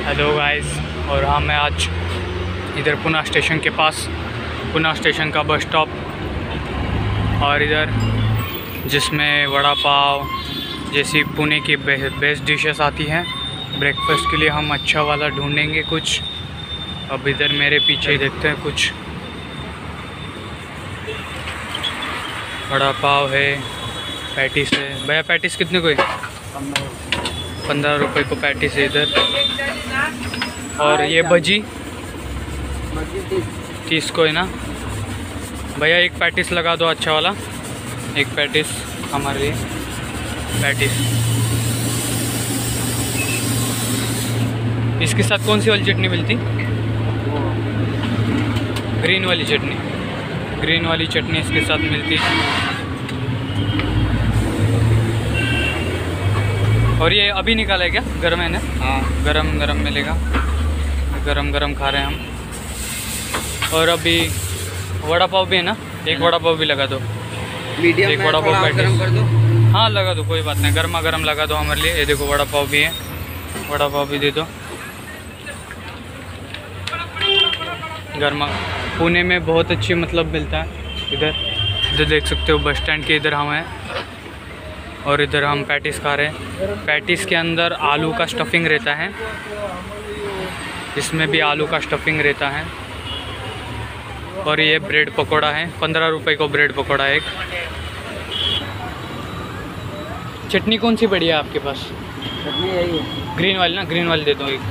Hello guys, और हाँ मैं आज इधर पुणे स्टेशन के पास, पुणे स्टेशन का बस स्टॉप, और इधर जिसमें वड़ा पाव जैसी पुणे की बेस्ट डिशेस आती हैं। ब्रेकफास्ट के लिए हम अच्छा वाला ढूंढेंगे कुछ। अब इधर मेरे पीछे ही देखते हैं, कुछ वड़ा पाव है, पैटिस है। भैया पैटिस कितने को है? 15 रुपये को पैटिस है इधर। और ये भजी 30 को है ना। भैया एक पैटिस लगा दो अच्छा वाला, एक पैटिस हमारे लिए, पैटिस। इसके साथ कौन सी वाली चटनी मिलती? ग्रीन वाली चटनी, ग्रीन वाली चटनी इसके साथ मिलती। और ये अभी निकाला है क्या? गर्म है ना? हाँ, गरम गरम मिलेगा, गरम गरम खा रहे हैं हम। और अभी वड़ा पाव भी है ना, एक वड़ा पाव भी लगा दो, मीडियम एक वड़ा पाव गरम कर दो। हाँ लगा दो, कोई बात नहीं, गर्मा गर्म लगा दो हमारे लिए। ये देखो वड़ा पाव भी है, वड़ा पाव भी दे दो गर्मा। पुणे में बहुत अच्छी मतलब मिलता है इधर। इधर देख सकते हो बस स्टैंड के इधर हम हैं, और इधर हम पैटिस खा रहे हैं। पैटिस के अंदर आलू का स्टफिंग रहता है, इसमें भी आलू का स्टफिंग रहता है। और ये ब्रेड पकोड़ा है, 15 रुपये को ब्रेड पकोड़ा है एक। चटनी कौन सी बढ़िया है आपके पास? चटनी यही है, ग्रीन वाली ना, ग्रीन वाली दे दो एक।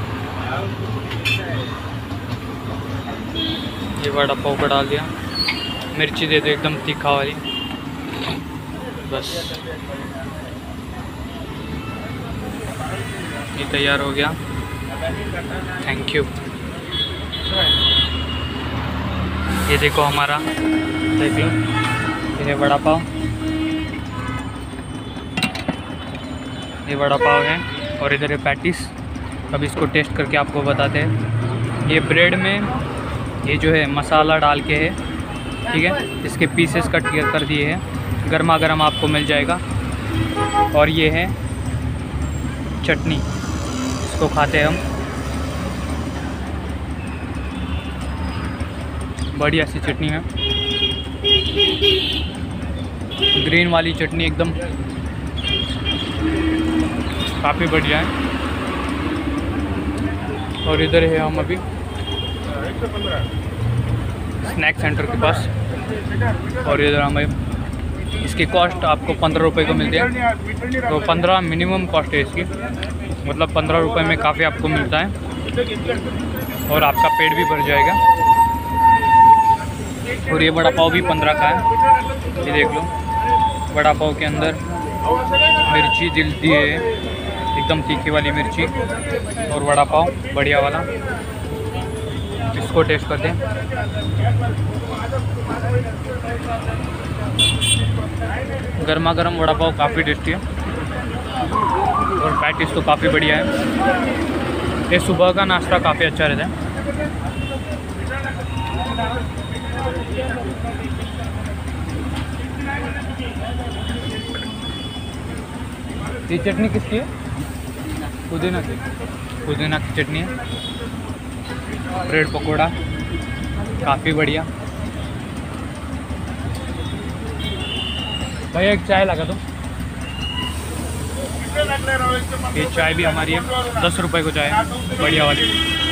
ये वड़ा पाव का डाल दिया, मिर्ची दे दो एकदम तीखा वाली, बस। ये तैयार हो गया, थैंक यू। ये देखो हमारा, देख लो, ये वड़ा पाव, ये वड़ा पाव है, और इधर है पैटिस। अब इसको टेस्ट करके आपको बताते हैं। ये ब्रेड में ये जो है मसाला डाल के है, ठीक है। इसके पीसेस कट कर दिए हैं, गर्मा गर्म आपको मिल जाएगा। और ये है चटनी, इसको खाते हैं हम, बढ़िया सी चटनी है, ग्रीन वाली चटनी एकदम काफ़ी बढ़िया है। और इधर है हम अभी स्नैक सेंटर के पास, और इधर हम इसकी कॉस्ट आपको 15 रुपये को मिलती है। तो 15 मिनिमम कॉस्ट है इसकी, मतलब 15 रुपये में काफ़ी आपको मिलता है, और आपका पेट भी भर जाएगा। और ये वड़ा पाव भी 15 का है, ये देख लो। वड़ा पाव के अंदर मिर्ची दिलती है, एकदम तीखी वाली मिर्ची, और वड़ा पाव बढ़िया वाला। इसको टेस्ट करते हैं। गर्मा गर्म वड़ा पाव काफ़ी टेस्टी है, और पैटिस तो काफ़ी बढ़िया है। ये सुबह का नाश्ता काफ़ी अच्छा रहता है। ये चटनी किसकी है? पुदीना की, पुदीना की चटनी है। ब्रेड पकोड़ा काफ़ी बढ़िया। भैया एक चाय लगा दो। ये चाय भी हमारी है, 10 रुपये को चाय, बढ़िया वाली।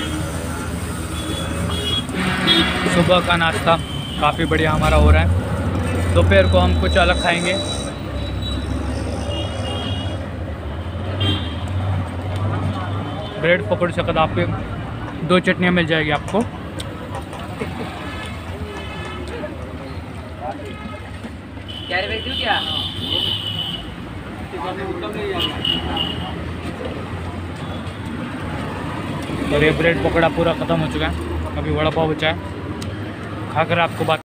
सुबह का नाश्ता काफ़ी बढ़िया हमारा हो रहा है। दोपहर को हम कुछ अलग खाएंगे। ब्रेड पकौड़े से आपके 2 चटनियाँ मिल जाएगी आपको। क्या और ये ब्रेड पकौड़ा पूरा ख़त्म हो चुका है, अभी वड़ा पाव बचा है, खाकर आपको बात